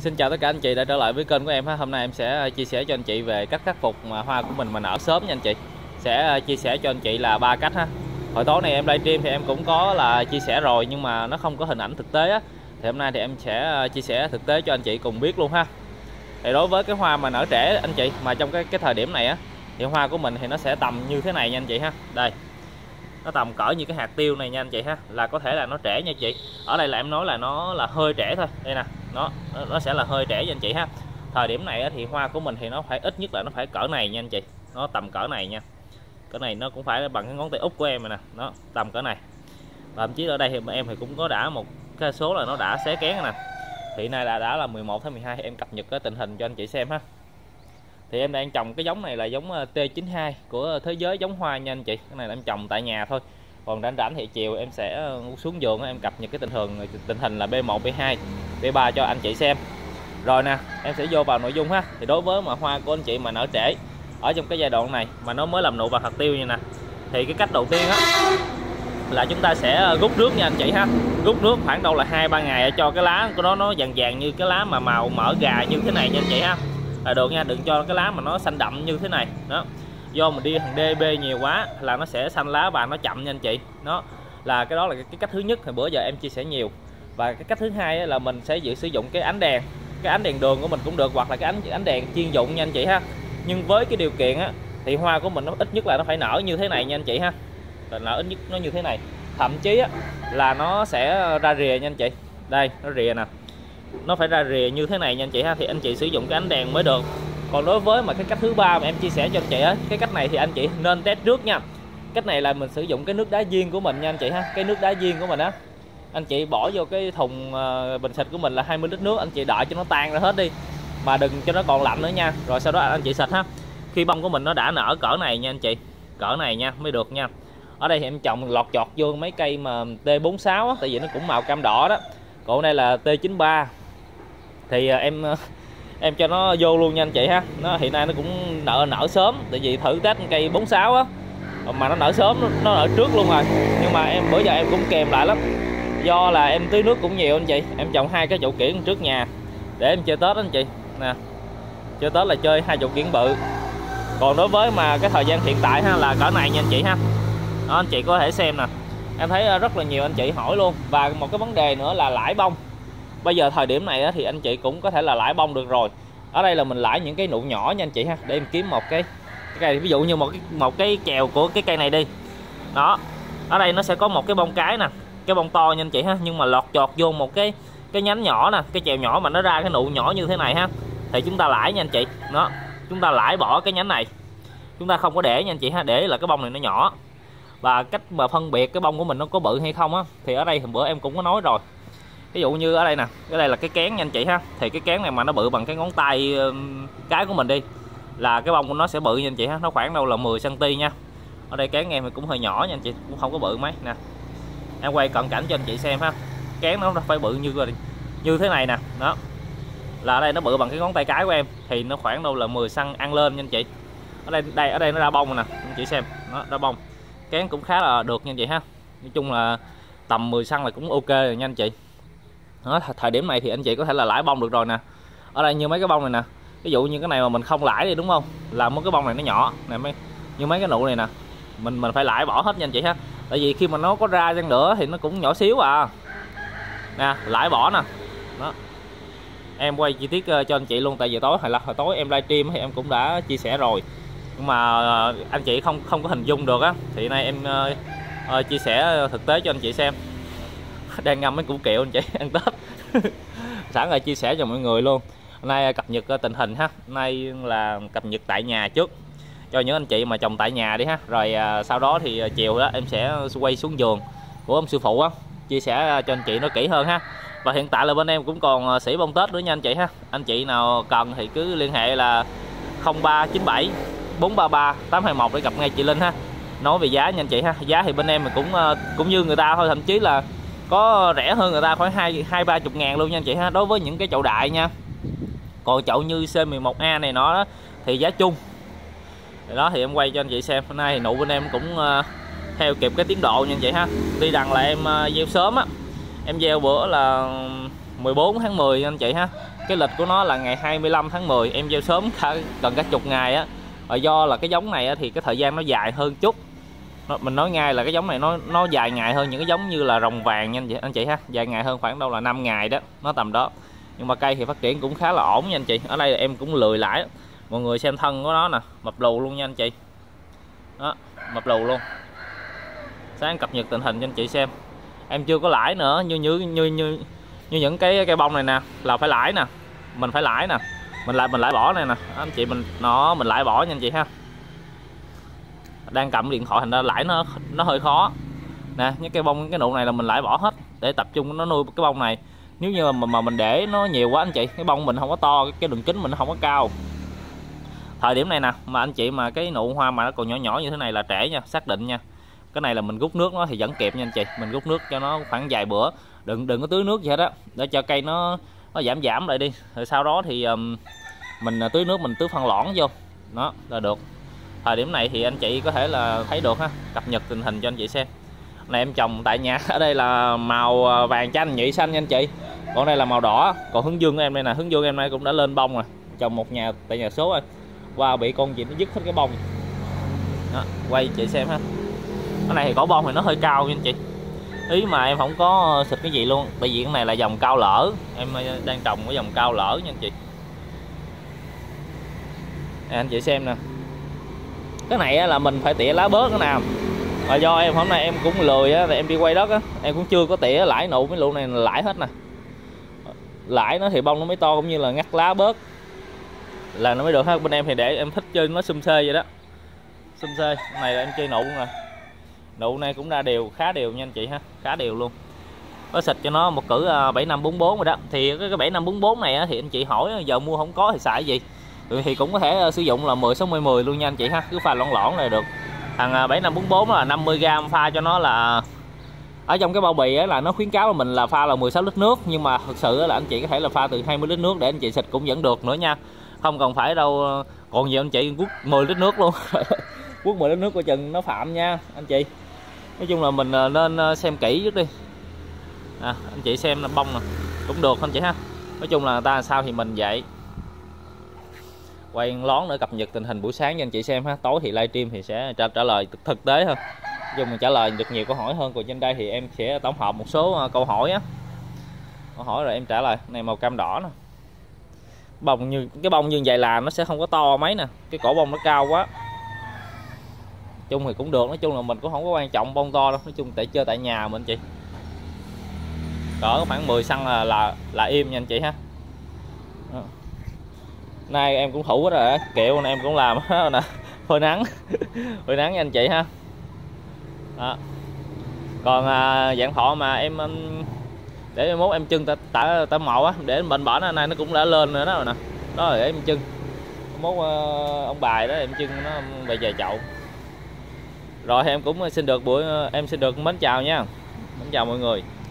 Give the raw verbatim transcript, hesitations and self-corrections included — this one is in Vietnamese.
Xin chào tất cả anh chị đã trở lại với kênh của em ha. Hôm nay em sẽ chia sẻ cho anh chị về cách khắc phục mà hoa của mình mà nở sớm nha anh chị. Sẽ chia sẻ cho anh chị là ba cách ha. Hồi tối này em livestream thì em cũng có là chia sẻ rồi nhưng mà nó không có hình ảnh thực tế á. Thì hôm nay thì em sẽ chia sẻ thực tế cho anh chị cùng biết luôn ha. Thì đối với cái hoa mà nở trễ anh chị, mà trong cái cái thời điểm này á thì hoa của mình thì nó sẽ tầm như thế này nha anh chị ha. Đây. Nó tầm cỡ như cái hạt tiêu này nha anh chị ha, là có thể là nó trễ nha chị. Ở đây là em nói là nó là hơi trễ thôi. Đây nè, nó nó sẽ là hơi trễ nha anh chị ha. Thời điểm này thì hoa của mình thì nó phải ít nhất là nó phải cỡ này nha anh chị. Nó tầm cỡ này nha. Cỡ này nó cũng phải bằng cái ngón tay út của em rồi nè, nó tầm cỡ này. Và thậm chí ở đây thì em thì cũng có đã một cái số là nó đã xé kén nè. Thì nay là đã là mười một tháng mười hai, em cập nhật cái tình hình cho anh chị xem ha. Thì em đang trồng cái giống này là giống T chín hai của Thế Giới Giống Hoa nha anh chị. Cái này là em trồng tại nhà thôi. Còn rảnh rảnh thì chiều em sẽ xuống vườn em cập nhật cái tình hình tình hình là B một, B hai, B ba cho anh chị xem. Rồi nè, em sẽ vô vào nội dung ha. Thì đối với mà hoa của anh chị mà nở trễ ở trong cái giai đoạn này mà nó mới làm nụ vào hạt tiêu như nè, thì cái cách đầu tiên á là chúng ta sẽ rút nước nha anh chị ha. Rút nước khoảng đâu là hai ba ngày cho cái lá của nó nó vàng vàng như cái lá mà màu mỡ gà như thế này nha anh chị ha. Là được nha, đừng cho cái lá mà nó xanh đậm như thế này đó. Do mình đi thằng đê bê nhiều quá là nó sẽ xanh lá và nó chậm nha anh chị. Nó là cái đó là cái cách thứ nhất, thì bữa giờ em chia sẻ nhiều. Và cái cách thứ hai là mình sẽ dự sử dụng cái ánh đèn, cái ánh đèn đường của mình cũng được, hoặc là cái ánh ánh đèn chuyên dụng nha anh chị ha. Nhưng với cái điều kiện á thì hoa của mình nó ít nhất là nó phải nở như thế này nha anh chị ha. Là nở ít nhất nó như thế này, thậm chí á, là nó sẽ ra rìa nha anh chị. Đây nó rìa nè, nó phải ra rìa như thế này nha anh chị ha, thì anh chị sử dụng cái ánh đèn mới được. Còn đối với mà cái cách thứ ba mà em chia sẻ cho anh chị á, cái cách này thì anh chị nên test trước nha. Cách này là mình sử dụng cái nước đá viên của mình nha anh chị ha. Cái nước đá viên của mình á, anh chị bỏ vô cái thùng uh, bình xịt của mình là hai mươi lít nước, anh chị đợi cho nó tan ra hết đi, mà đừng cho nó còn lạnh nữa nha. Rồi sau đó anh chị xịt ha. Khi bông của mình nó đã nở cỡ này nha anh chị, cỡ này nha mới được nha. Ở đây thì em trồng lọt chọt vô mấy cây mà T bốn sáu á, tại vì nó cũng màu cam đỏ đó. Còn đây là T chín ba thì uh, em uh, em cho nó vô luôn nha anh chị ha. Nó hiện nay nó cũng nở nở sớm, tại vì thử test cây bốn sáu á mà nó nở sớm, nó nở trước luôn rồi. Nhưng mà em bữa giờ em cũng kèm lại lắm, do là em tưới nước cũng nhiều anh chị. Em trồng hai cái chậu kiển trước nhà để em chơi Tết anh chị nè. Chơi Tết là chơi hai chậu kiển bự. Còn đối với mà cái thời gian hiện tại ha là cỡ này nha anh chị ha. Đó, anh chị có thể xem nè. Em thấy rất là nhiều anh chị hỏi luôn. Và một cái vấn đề nữa là lãi bông. Bây giờ thời điểm này thì anh chị cũng có thể là lãi bông được rồi. Ở đây là mình lãi những cái nụ nhỏ nha anh chị ha. Để em kiếm một cái, cái cây, ví dụ như một cái một cái chèo của cái cây này đi. Đó. Ở đây nó sẽ có một cái bông cái nè, cái bông to nha anh chị ha, nhưng mà lọt chọt vô một cái cái nhánh nhỏ nè, cái chèo nhỏ mà nó ra cái nụ nhỏ như thế này ha. Thì chúng ta lãi nha anh chị. Đó. Chúng ta lãi bỏ cái nhánh này. Chúng ta không có để nha anh chị ha, để là cái bông này nó nhỏ. Và cách mà phân biệt cái bông của mình nó có bự hay không á, thì ở đây hôm bữa em cũng có nói rồi. Ví dụ như ở đây nè, cái đây là cái kén nha anh chị ha. Thì cái kén này mà nó bự bằng cái ngón tay cái của mình đi, là cái bông của nó sẽ bự nha anh chị ha. Nó khoảng đâu là mười xăng ti mét nha. Ở đây kén em thì cũng hơi nhỏ nha anh chị, cũng không có bự mấy nè. Em quay cận cảnh cho anh chị xem ha. Kén nó phải bự như như thế này nè. Đó. Là ở đây nó bự bằng cái ngón tay cái của em, thì nó khoảng đâu là mười xăng ti mét ăn lên nha anh chị. Ở đây đây ở đây nó ra bông rồi nè, anh chị xem. Nó ra bông. Kén cũng khá là được nha anh chị ha. Nói chung là tầm mười xăng ti mét là cũng ok rồi nha anh chị. Đó, thời điểm này thì anh chị có thể là lãi bông được rồi nè. Ở đây như mấy cái bông này nè, ví dụ như cái này mà mình không lãi đi đúng không, là mấy cái bông này nó nhỏ này, mấy như mấy cái nụ này nè, mình mình phải lãi bỏ hết nha anh chị ha. Tại vì khi mà nó có ra chăng nữa thì nó cũng nhỏ xíu à nè, lãi bỏ nè. Đó, em quay chi tiết cho anh chị luôn, tại vì tối hay là hồi tối em livestream thì em cũng đã chia sẻ rồi, nhưng mà anh chị không không có hình dung được á, thì nay em uh, uh, chia sẻ thực tế cho anh chị xem. Đang ngâm mấy củ kiệu anh chị ăn Tết sẵn rồi chia sẻ cho mọi người luôn. Hôm nay cập nhật tình hình ha. Hôm nay là cập nhật tại nhà trước cho những anh chị mà trồng tại nhà đi ha. Rồi à, sau đó thì chiều đó em sẽ quay xuống vườn của ông sư phụ á, chia sẻ cho anh chị nó kỹ hơn ha. Và hiện tại là bên em cũng còn sỉ bông Tết nữa nha anh chị ha. Anh chị nào cần thì cứ liên hệ là không ba chín bảy bốn ba ba tám hai một để gặp ngay chị Linh ha. Nói về giá nha anh chị ha. Giá thì bên em cũng cũng như người ta thôi, thậm chí là có rẻ hơn người ta khoảng hai hai ba chục ngàn luôn nha anh chị ha, đối với những cái chậu đại nha. Còn chậu như C mười một A này nó đó, thì giá chung. Thì đó thì em quay cho anh chị xem. Hôm nay thì nụ bên em cũng uh, theo kịp cái tiến độ nha anh chị ha. Tuy rằng là em uh, gieo sớm á, em gieo bữa là mười bốn tháng mười anh chị ha. Cái lịch của nó là ngày hai mươi lăm tháng mười, em gieo sớm cả, gần cả chục ngày á. Và do là cái giống này á, thì cái thời gian nó dài hơn chút. Nó, mình nói ngay là cái giống này nó nó dài ngày hơn những cái giống như là rồng vàng nha anh chị, anh chị ha, dài ngày hơn khoảng đâu là năm ngày đó, nó tầm đó. Nhưng mà cây thì phát triển cũng khá là ổn nha anh chị. Ở đây là em cũng lười lãi. Mọi người xem thân của nó nè, mập lù luôn nha anh chị. Đó, mập lù luôn. Sáng cập nhật tình hình cho anh chị xem. Em chưa có lãi nữa, như như như như như những cái cây bông này nè là phải lãi nè. Mình phải lãi nè. Mình lại mình lãi bỏ này nè, anh chị mình nó mình lãi bỏ nha anh chị ha. Đang cầm điện thoại thành ra lãi nó nó hơi khó. Nè, những cây bông cái nụ này là mình lãi bỏ hết để tập trung nó nuôi cái bông này. Nếu như mà, mà mình để nó nhiều quá anh chị, cái bông mình không có to, cái đường kính mình không có cao. Thời điểm này nè, mà anh chị mà cái nụ hoa mà nó còn nhỏ nhỏ như thế này là trễ nha, xác định nha. Cái này là mình rút nước nó thì vẫn kịp nha anh chị. Mình rút nước cho nó khoảng vài bữa. Đừng đừng có tưới nước gì hết á, để cho cây nó nó giảm giảm lại đi. Rồi sau đó thì um, mình tưới nước, mình tưới phân loãng vô. Đó là được. Thời điểm này thì anh chị có thể là thấy được ha, cập nhật tình hình cho anh chị xem. Này em trồng tại nhà, ở đây là màu vàng chanh nhị xanh nha anh chị. Còn đây là màu đỏ, còn hướng dương của em đây nè, hướng dương em đây cũng đã lên bông rồi. Trồng một nhà tại nhà số rồi. Qua bị con gì nó dứt hết cái bông. Đó, quay chị xem ha. Cái này thì cỏ bông thì nó hơi cao nha anh chị. Ý mà em không có xịt cái gì luôn, tại vì cái này là dòng cao lỡ. Em đang trồng cái dòng cao lỡ nha anh chị. À, anh chị xem nè. Cái này là mình phải tỉa lá bớt nữa nào. Và do em hôm nay em cũng lười á, thì em đi quay đất á, em cũng chưa có tỉa lãi nụ, mấy lụ này là lãi hết nè. Lãi nó thì bông nó mới to, cũng như là ngắt lá bớt là nó mới được ha. Bên em thì để em thích chơi nó xum xê vậy đó. Xum xê, này là em chơi nụ rồi. Nụ này cũng ra đều, khá đều nha anh chị ha, khá đều luôn. Có xịt cho nó một cử bảy năm bốn bốn rồi đó. Thì cái bảy năm bốn bốn này á, thì anh chị hỏi giờ mua không có thì xài gì? Thì cũng có thể sử dụng là mười sáu mươi mười luôn nha anh chị ha, cứ pha lõn lõn là được. Thằng bảy năm bốn bốn là năm mươi gam, pha cho nó là ở trong cái bao bì á, là nó khuyến cáo là mình là pha là mười sáu lít nước, nhưng mà thực sự là anh chị có thể là pha từ hai mươi lít nước để anh chị xịt cũng vẫn được nữa nha. Không cần phải đâu, còn nhiều anh chị quất mười lít nước luôn. Quất mười lít nước coi chừng nó phạm nha anh chị. Nói chung là mình nên xem kỹ trước đi. À, anh chị xem là bông nè cũng được anh chị ha. Nói chung là người ta sao thì mình vậy. Quay lón nữa, cập nhật tình hình buổi sáng cho anh chị xem ha. Tối thì livestream thì sẽ trả, trả lời thực, thực tế hơn. Dùng mình trả lời được nhiều câu hỏi hơn. Còn trên đây thì em sẽ tổng hợp một số câu hỏi á. Câu hỏi rồi em trả lời. Này màu cam đỏ nè. Bông như cái bông như vậy là nó sẽ không có to mấy nè. Cái cổ bông nó cao quá. Chung thì cũng được, nói chung là mình cũng không có quan trọng bông to đâu. Nói chung để chơi tại nhà mình anh chị. Cỡ khoảng mười xăng là là là im nha anh chị ha. Đó. Nay em cũng thủ hết rồi, kẹo này em cũng làm hết nè, phơi nắng, phơi nắng nha anh chị ha. Đó. Còn à, dạng thọ mà em để mốt em trưng tả tả màu á, để bệnh bển này nó cũng đã lên rồi đó rồi nè, đó rồi để em trưng, mốt uh, ông bài đó em trưng nó về vài chậu. Rồi em cũng xin được buổi em xin được mến chào nha, mến chào mọi người.